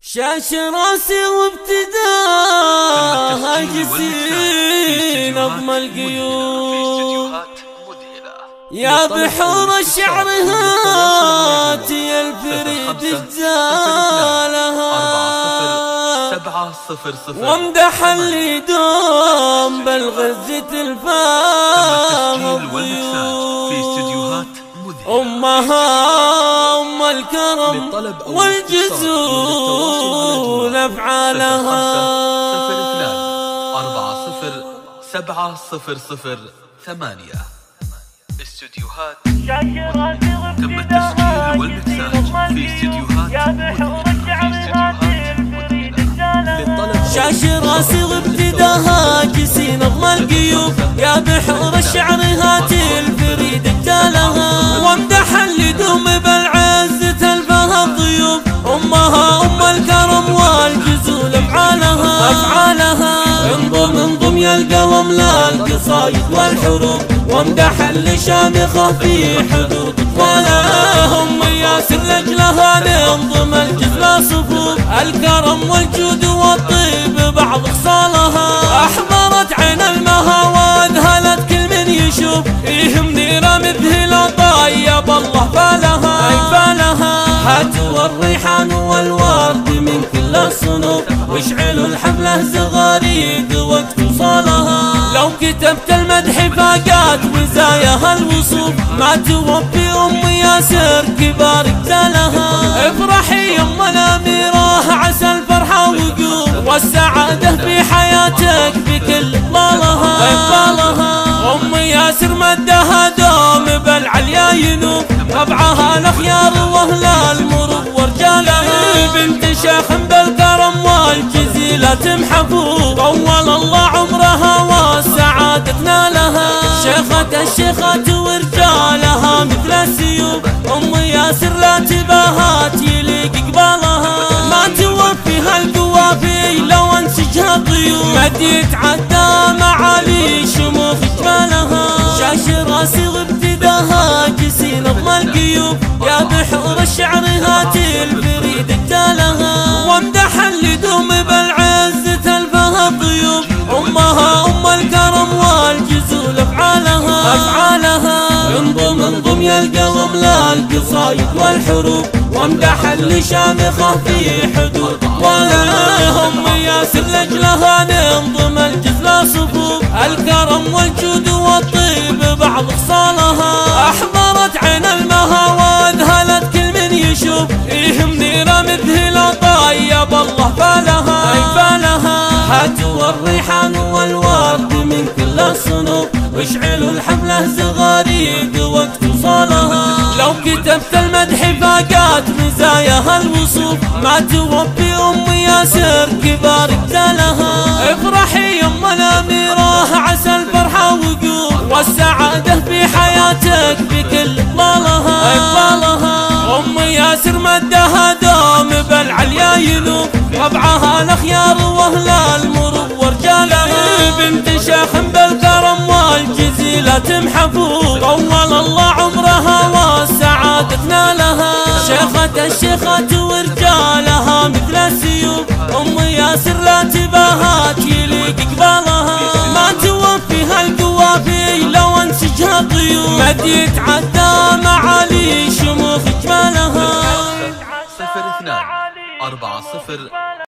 شاش راسي وابتداها جسين اضم القيود يا بحور الشعر هاتي الفريد اجزالها وامدح اللي دوم بالغزة الفاضل أمها أم الكرم والجزول أفعالها 407008 استديوهات تم التسجيل والمكساج في استديوهات شاش راسي وابتداها جسين اضم القيوب يا بحور الشعر هاتي الفريد اجتالها وامدح اللي دوم بالعزة الفها الضيوف امها ام الكرم والجزول افعالها انضم يا القلم لا القصايد والحروف وامدح اللي شامخه في حدود اطفالهم ياسر لاجلها ننظم الجزل صفوف الكرم والجود والطيب بعض خصالها احضرت عين المها واذهلت كل من يشوف فيه منيره مذهله طيب الله بالها هاتوا الريحان والورد من كل الصنوف واشعلوا الحفله زغاريد وقت وصالها لو كتبت المدح فاقات وزاياها الوصوف ما توفي ام ياسر كبار اجزالها افرحي يم الاميره عسى الفرحه وقوف والسعاده في حياتك بكل اقبالها ام ياسر مدها دوم بالعليا ينوف طبعها الاخيار واهل المروء ورجالها بنت شيخ بالكرم والجزيله تمحفوظ طول الله عمرها والسعاده تنالها شيخة الشيخات ورجالها مثل السيوف ام ياسر لا تباهات يليق قبالها ما توفيها القوافي لو انسجها الضيوف مد يتعدى معالي شموخ جمالها شاش راسي وابتداها جسين اضم القيوب يا بحور الشعر هاتي الفريد اجتالها وامدح اللي دوم بالعزة الفها الضيوف امها ام الكرم والجزول افعالها انضم يا القلم لا القصايد والحروف وامدح اللي شامخه في حدود ولهم ياسر لاجلها ننظم الجزل صفوف الكرم والجود والطيب بعض خصالها احضرت عين المها واذهلت كل من يشوف فيه منيره مذهله طيب الله بالها هاتوا الريحان والورد من كل الصنوف واشعلوا الحفله زغاريد وقت وصالها لو كتبت المدح فاقات مزاياها الوصوف ما توفي ام ياسر كبار اجزالها افرحي يم الاميره عسى الفرحه وقوف والسعاده في حياتك بكل اقبالها ام ياسر مدها دوم بالعليا ينوف طبعها الاخيار واهل المروء ورجالها بنت شيخ بالكرم والجزيله تمحفوظ طول الله عمرها والسعاده تنالها شيخة الشيخات ورجالها مثل السيوف ام ياسر لا تباهات يليق قبالها ما توفيها القوافي لو انسجها الضيوف مد يتعدى معالي شموخ جمالها 02 40